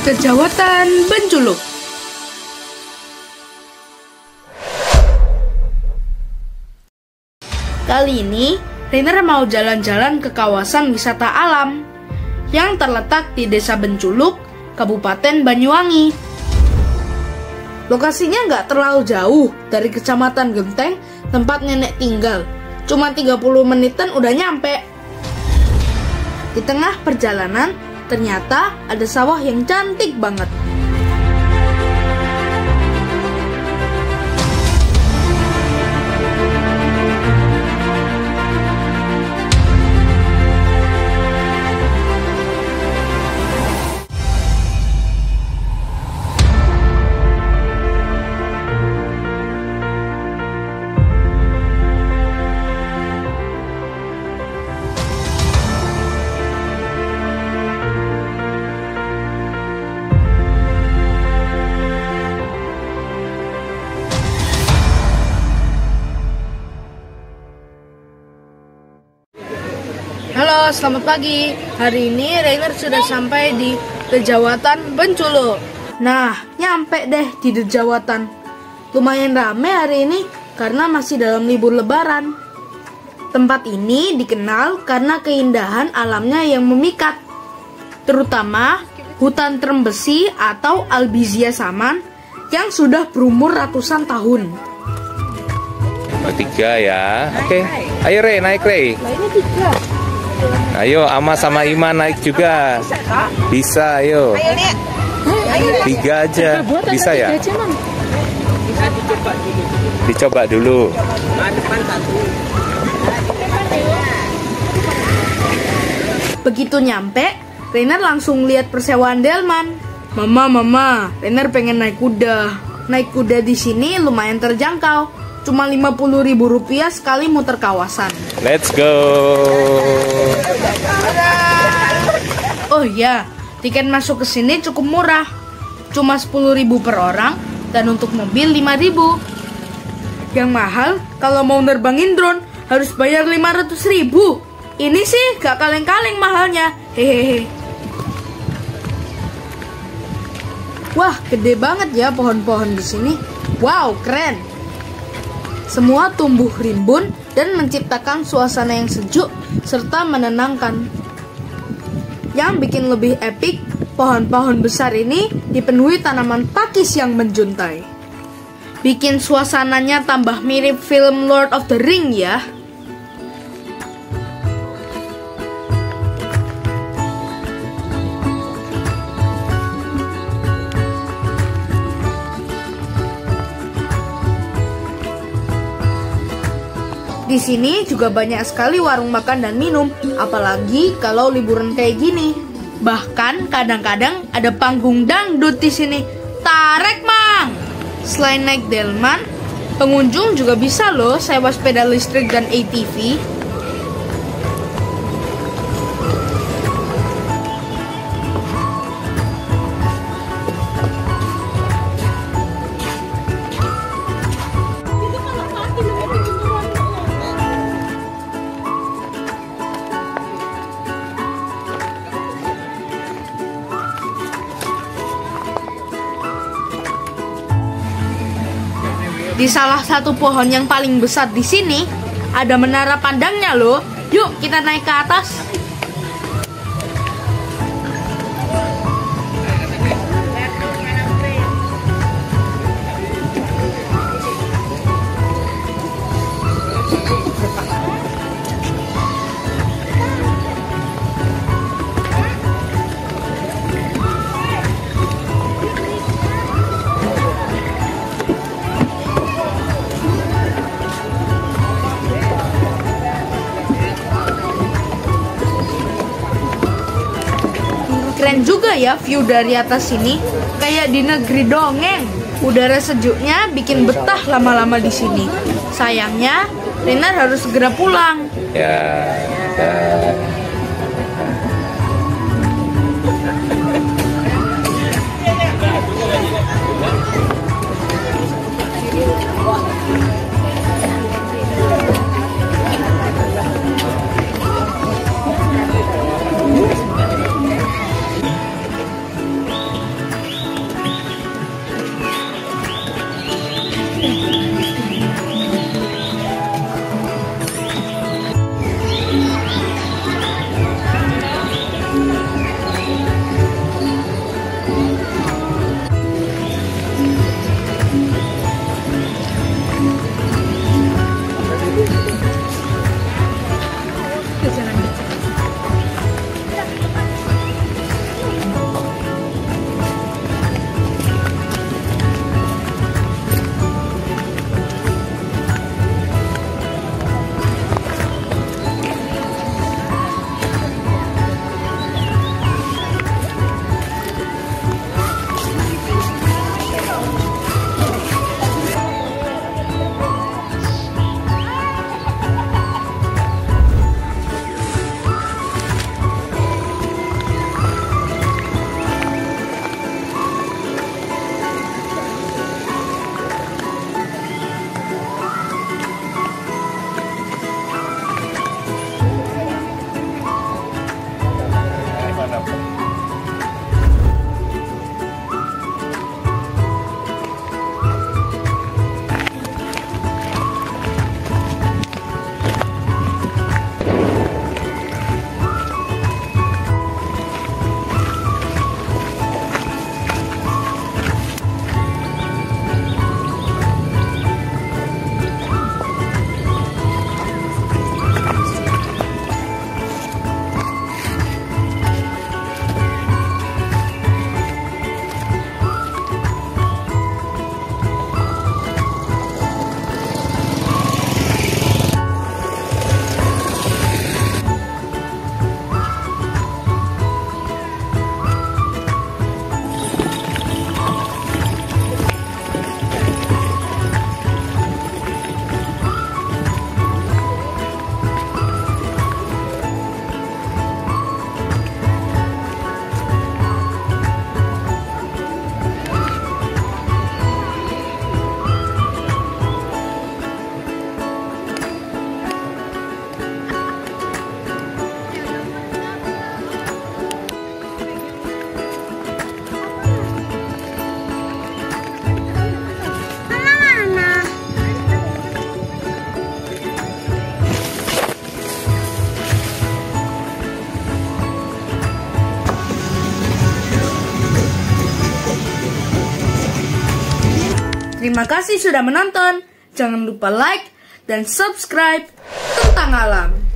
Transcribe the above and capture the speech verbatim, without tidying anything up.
Kejawatan Benculuk. Kali ini, Rainer mau jalan-jalan ke kawasan wisata alam yang terletak di Desa Benculuk, Kabupaten Banyuwangi. Lokasinya nggak terlalu jauh dari Kecamatan Genteng, tempat nenek tinggal. Cuma tiga puluh menitan udah nyampe. Di tengah perjalanan, ternyata ada sawah yang cantik banget. Halo, selamat pagi. Hari ini Rainer sudah sampai di Dejawatan Benculuk. Nah, nyampe deh di Dejawatan. Lumayan rame hari ini karena masih dalam libur lebaran. Tempat ini dikenal karena keindahan alamnya yang memikat, terutama hutan terem besi atau albizia saman yang sudah berumur ratusan tahun. Tiga ya, oke. Ayo Rey, naik Rey. Lainnya tiga. Ayo, Ama sama Iman naik juga. Bisa, ayo. Tiga aja, bisa ya? Bisa dicoba dulu. Dicoba dulu. Depan satu. Begitu nyampe, Rainer langsung lihat persewaan delman. Mama, mama, Rainer pengen naik kuda. Naik kuda di sini lumayan terjangkau. Cuma lima puluh ribu rupiah sekali muter kawasan. Let's go. Oh iya, tiket masuk ke sini cukup murah. Cuma sepuluh ribu per orang dan untuk mobil lima ribu. Yang mahal kalau mau nerbangin drone harus bayar lima ratus ribu. Ini sih gak kaleng-kaleng mahalnya. Hehehe. Wah, gede banget ya pohon-pohon di sini. Wow, keren. Semua tumbuh rimbun dan menciptakan suasana yang sejuk serta menenangkan. Yang bikin lebih epik, pohon-pohon besar ini dipenuhi tanaman pakis yang menjuntai. Bikin suasananya tambah mirip film Lord of the Ring ya. Di sini juga banyak sekali warung makan dan minum, apalagi kalau liburan kayak gini. Bahkan kadang-kadang ada panggung dangdut di sini. Tarik, Mang! Selain naik delman, pengunjung juga bisa loh sewa sepeda listrik dan A T V. Di salah satu pohon yang paling besar di sini ada menara pandangnya loh. Yuk kita naik ke atas. Keren juga ya view dari atas sini, kayak di negeri dongeng. Udara sejuknya bikin betah lama-lama di sini. Sayangnya, Rainer harus segera pulang. Ya, ya. Terima kasih sudah menonton. Jangan lupa like dan subscribe tentang alam.